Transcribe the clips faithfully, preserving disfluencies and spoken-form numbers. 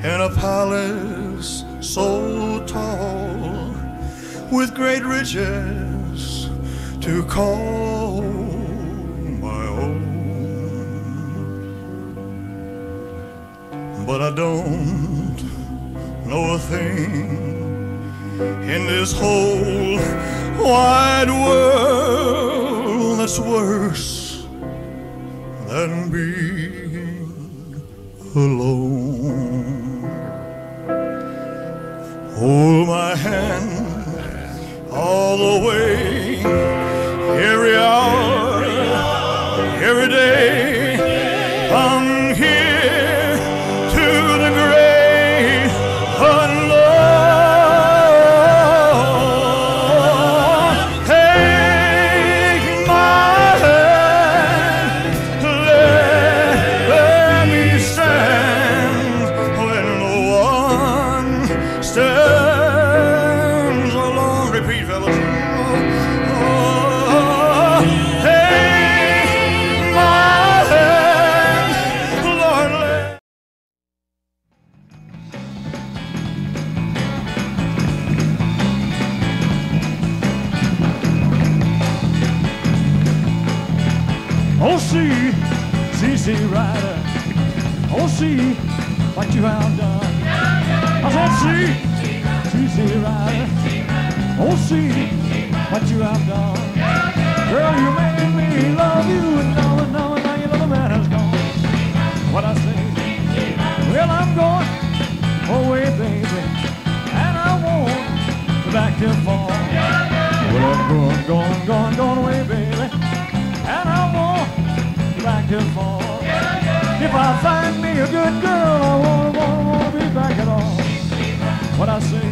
in a palace so tall, with great riches to call my own. But I don't know a thing in this whole wide world that's worse than being alone. Hold my hand all the way, every hour, every day. I'm here to the great unknown. Take my hand, let, let me stand when no one stands alone. Repeat, fellas. Oh, see, see, see, rider. Oh, see what you have done. I said, see, see, see, rider. Oh, see what you have done. Girl, you made me love you, and now, and now, and now your little man has gone. What I say? Well, I'm going away, baby, and I won't be back till fall. Well, I'm going, going, going, going away, baby, and I won't back till fall. If I find me a good girl, I won't, won't, won't be back at all. What I say?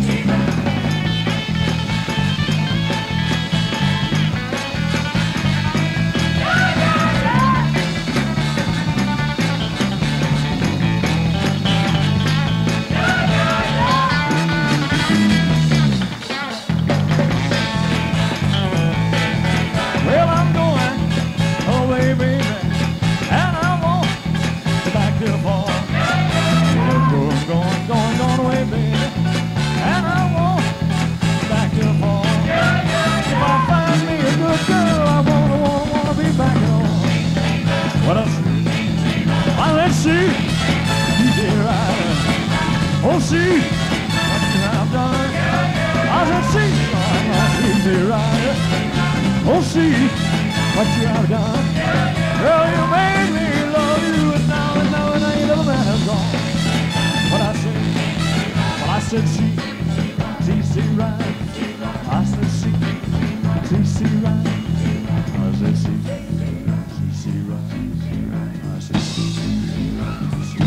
Well, I'm going away, baby, and I won't be back till fall. Well, I'm going, going, going, going away, baby, and I won't be back till fall. If I find me a good girl, I won't, won't, won't be back at all. What I say? Well, let's see, dear rider. Oh, see what you have done. I said, see, see, dear rider. Oh, see what you have done. Girl, you made me love you, and now, and now, and now your little man has gone. What I said? Well, I said, see, see, see, right. I said, see, see, see, right. I said, see, see, see, right. I said, see, see, right.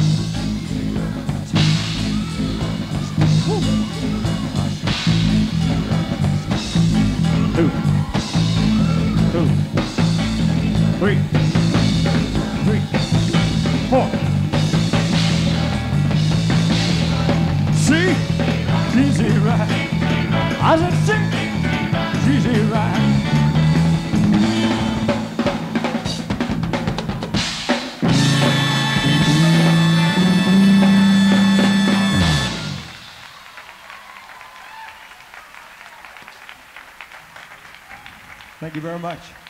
Two, two, three, three, four. See, she's it right. I said, see, she's it right. Thank you very much.